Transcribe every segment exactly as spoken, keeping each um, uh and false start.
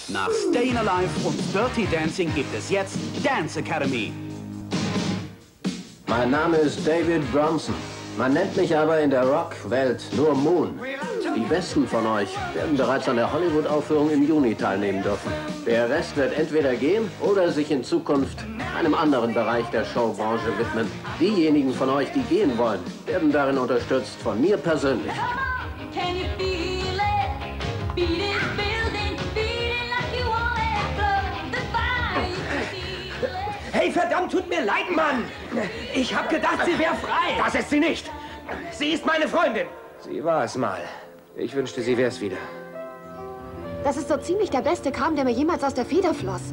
Nach Stayin' Alive und Dirty Dancing gibt es jetzt Dance Academy. Mein Name ist David Bronson. Man nennt mich aber in der Rock-Welt nur Moon. Die Besten von euch werden bereits an der Hollywood-Aufführung im Juni teilnehmen dürfen. Der Rest wird entweder gehen oder sich in Zukunft einem anderen Bereich der Showbranche widmen. Diejenigen von euch, die gehen wollen, werden darin unterstützt von mir persönlich. Hey, verdammt, tut mir leid, Mann! Ich hab gedacht, sie wäre frei! Das ist sie nicht! Sie ist meine Freundin! Sie war es mal. Ich wünschte, sie wär's wieder. Das ist so ziemlich der beste Kram, der mir jemals aus der Feder floss.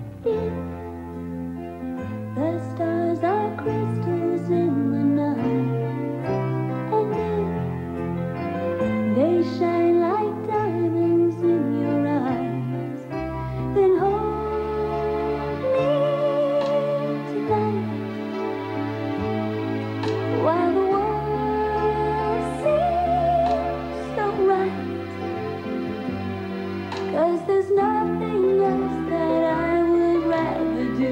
The stars are crystals in the night, and they shine like diamonds in your eyes. Then hold me tonight, while the world seems so right. 'Cause there's nothing else that I would rather do.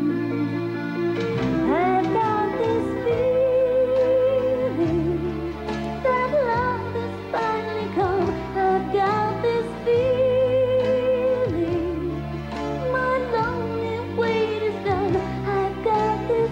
I've got this feeling that love has finally come. I've got this feeling my lonely wait is done. I've got this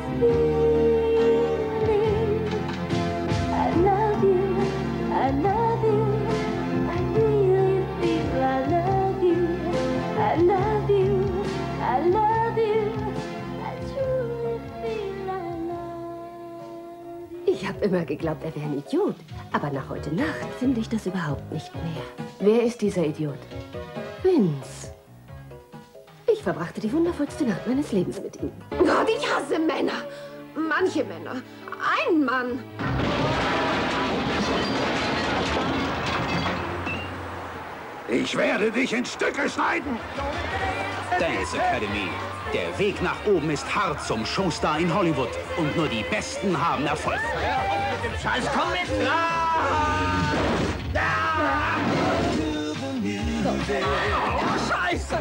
feeling I love you, I love you, I really feel I love you, I love you, I love you, I truly feel I love you. Ich habe immer geglaubt, er wäre ein Idiot. Aber nach heute Nacht finde ich das überhaupt nicht mehr. Wer ist dieser Idiot? Vince. Ich verbrachte die wundervollste Nacht meines Lebens mit ihm. Gott, ich hasse Männer. Manche Männer. Ein Mann. Ich werde dich in Stücke schneiden! Dance Academy. Der Weg nach oben ist hart zum Showstar in Hollywood. Und nur die Besten haben Erfolg. Scheiß, komm mit! Oh, Scheiße!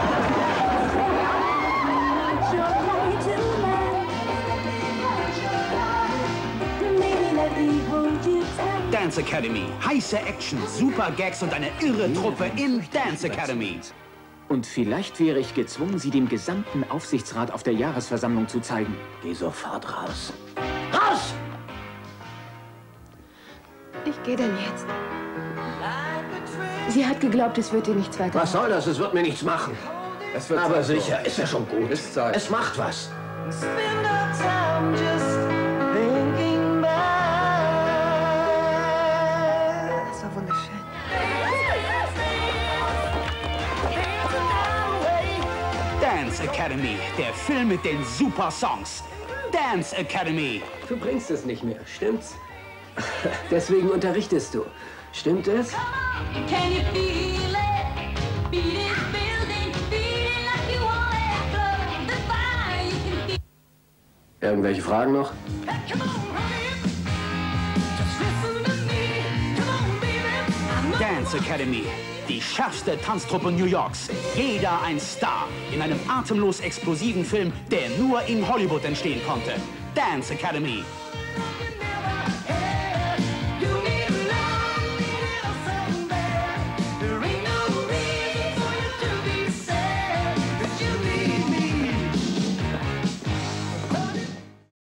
Dance Academy. Heiße Action, super Gags und eine irre Truppe in Dance Academy. Und vielleicht wäre ich gezwungen, sie dem gesamten Aufsichtsrat auf der Jahresversammlung zu zeigen. Geh sofort raus. Raus! Ich gehe denn jetzt. Sie hat geglaubt, es wird ihr nichts weiter. Was soll das? Es wird mir nichts machen. Es wird Aber Zeit, sicher, so. ist ja schon gut. Ist Zeit. Es macht was. Das war wunderschön. Dance Academy. Der Film mit den super Songs. Dance Academy. Du bringst es nicht mehr, stimmt's? Deswegen unterrichtest du. Stimmt es? Can you feel it? Beating, building, feeling like you want it. Blood, the fire you can feel. Irgendwelche Fragen noch? Come on, honey. Just listen to me. Come on, baby. Dance Academy. Die schärfste Tanztruppe New Yorks. Jeder ein Star. In einem atemlos explosiven Film, der nur in Hollywood entstehen konnte. Dance Academy.